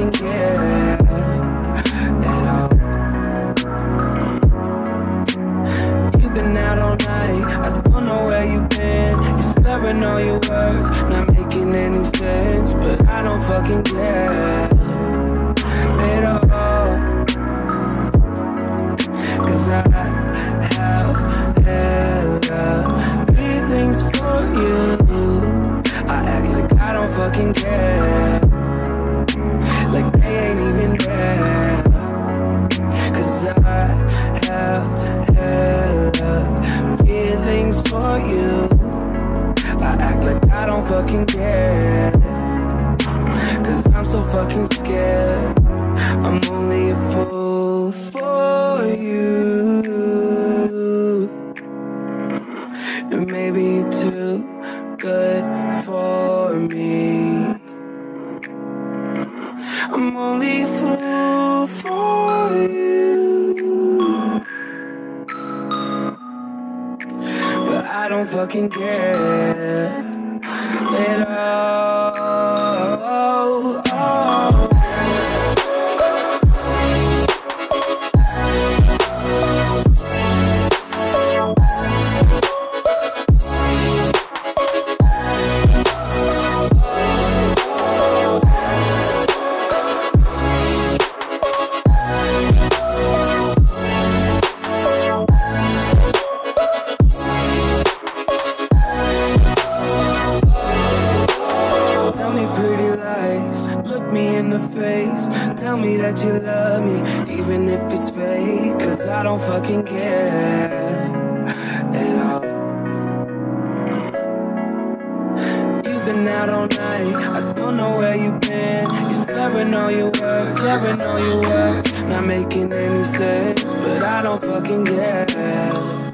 fucking care at all. You've been out all night, I don't know where you've been. You're slurring all your words, not making any sense, but I don't fucking care at all. Cause I have hella feelings for you. I act like I don't fucking care, like they ain't even there. Cause I have hella feelings for you. I act like I don't fucking care, cause I'm so fucking scared. I'm only a fool for you, and maybe you're too good for me. I'm only a fool for you, but I don't fucking care at all. Tell me pretty lies, look me in the face. Tell me that you love me, even if it's fake. Cause I don't fucking care at all. You've been out all night, I don't know where you've been. You're slurring all your words, slurring all your words, not making any sense, but I don't fucking care.